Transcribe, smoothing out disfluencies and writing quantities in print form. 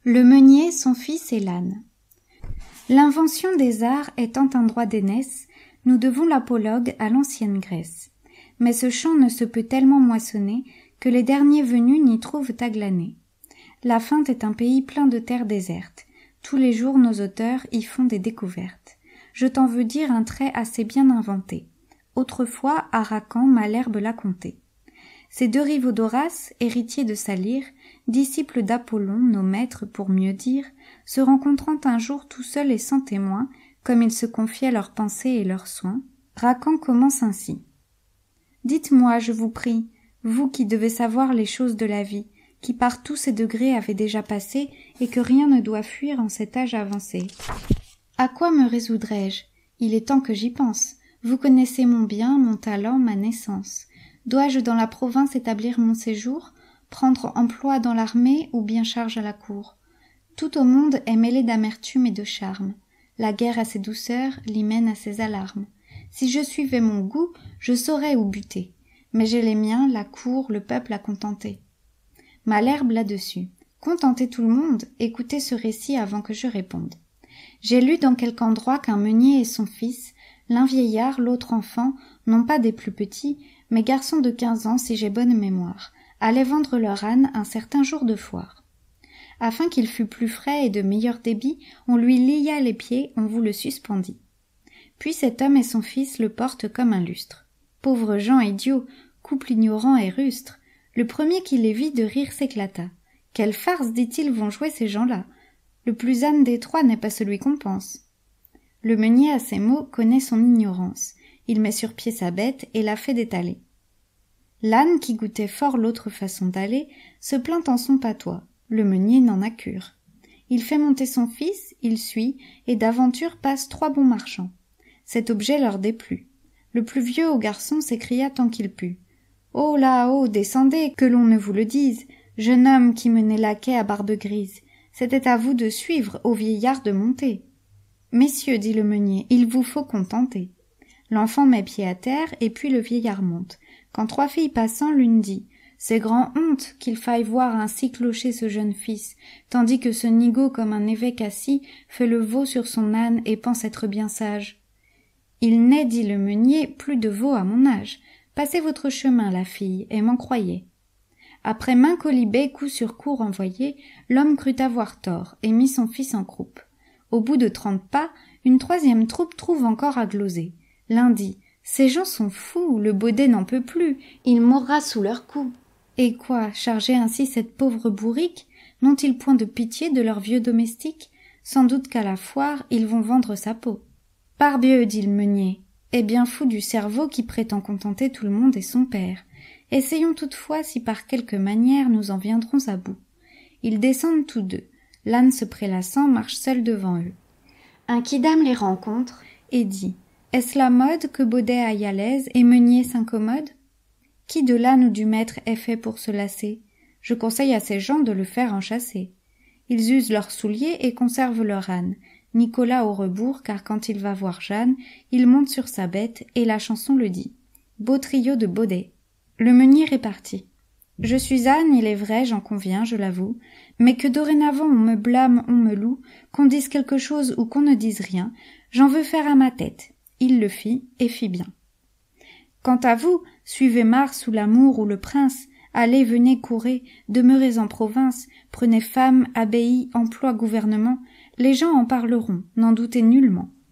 Le meunier, son fils et l'âne. L'invention des arts étant un droit d'aînesse, nous devons l'apologue à l'ancienne Grèce. Mais ce champ ne se peut tellement moissonner que les derniers venus n'y trouvent à glaner. La Feinte est un pays plein de terres désertes. Tous les jours nos auteurs y font des découvertes. Je t'en veux dire un trait assez bien inventé. Autrefois, Aracan, Malherbe l'a conté. Ces deux rivaux d'Horace, héritiers de sa lyre, disciples d'Apollon, nos maîtres pour mieux dire, se rencontrant un jour tout seuls et sans témoin, comme ils se confiaient leurs pensées et leurs soins, Racan commence ainsi. Dites-moi, je vous prie, vous qui devez savoir les choses de la vie, qui par tous ces degrés avez déjà passé et que rien ne doit fuir en cet âge avancé. À quoi me résoudrais-je? Il est temps que j'y pense. Vous connaissez mon bien, mon talent, ma naissance. Dois-je dans la province établir mon séjour, prendre emploi dans l'armée ou bien charge à la cour? Tout au monde est mêlé d'amertume et de charme. La guerre a ses douceurs, l'hymen a ses alarmes. Si je suivais mon goût, je saurais où buter. Mais j'ai les miens, la cour, le peuple à contenter. Malherbe là-dessus. Contentez tout le monde, écoutez ce récit avant que je réponde. J'ai lu dans quelque endroit qu'un meunier et son fils, l'un vieillard, l'autre enfant, non pas des plus petits, mais garçons de 15 ans si j'ai bonne mémoire, allaient vendre leur âne un certain jour de foire. Afin qu'il fût plus frais et de meilleur débit, on lui lia les pieds, on vous le suspendit. Puis cet homme et son fils le portent comme un lustre. Pauvres gens idiots, couple ignorant et rustre, le premier qui les vit de rire s'éclata. Quelle farce, dit-il, vont jouer ces gens-là? Le plus âne des trois n'est pas celui qu'on pense. Le meunier à ces mots connaît son ignorance. Il met sur pied sa bête et la fait détaler. L'âne, qui goûtait fort l'autre façon d'aller, se plaint en son patois. Le meunier n'en a cure. Il fait monter son fils, il suit, et d'aventure passent 3 bons marchands. Cet objet leur déplut. Le plus vieux au garçon s'écria tant qu'il put. « Oh là, oh, descendez, que l'on ne vous le dise, jeune homme qui menait la quai à barbe grise, c'était à vous de suivre, au vieillard de monter. »« Messieurs, dit le meunier, il vous faut contenter. » L'enfant met pied à terre, et puis le vieillard monte. Quand 3 filles passant, l'une dit « C'est grand honte qu'il faille voir ainsi clocher ce jeune fils, tandis que ce nigaud comme un évêque assis fait le veau sur son âne et pense être bien sage. »« Il n'est, dit le meunier, plus de veau à mon âge. Passez votre chemin, la fille, et m'en croyez. » Après maint colibé coup sur coup renvoyé, l'homme crut avoir tort, et mit son fils en croupe. Au bout de 30 pas, une 3e troupe trouve encore à gloser. L'un dit « Ces gens sont fous, le baudet n'en peut plus, il mourra sous leur coup. » Et quoi, charger ainsi cette pauvre bourrique? N'ont-ils point de pitié de leur vieux domestique? Sans doute qu'à la foire, ils vont vendre sa peau. « Parbieu, dit le meunier, est bien fou du cerveau qui prétend contenter tout le monde et son père. Essayons toutefois si par quelque manière nous en viendrons à bout. » Ils descendent tous deux. L'âne se prélassant marche seul devant eux. Un quidam les rencontre et dit « Est-ce la mode que baudet aille à l'aise et meunier s'incommode? Qui de l'âne ou du maître est fait pour se lasser? Je conseille à ces gens de le faire enchasser. Ils usent leurs souliers et conservent leur âne. Nicolas au rebours, car quand il va voir Jeanne, il monte sur sa bête et la chanson le dit. Beau trio de baudet. Le meunier répartit. Je suis âne, il est vrai, j'en conviens, je l'avoue, mais que dorénavant on me blâme, on me loue, qu'on dise quelque chose ou qu'on ne dise rien, j'en veux faire à ma tête. Il le fit, et fit bien. Quant à vous, suivez Mars ou l'amour ou le prince, allez, venez, courez, demeurez en province, prenez femme, abbaye, emploi, gouvernement, les gens en parleront, n'en doutez nullement.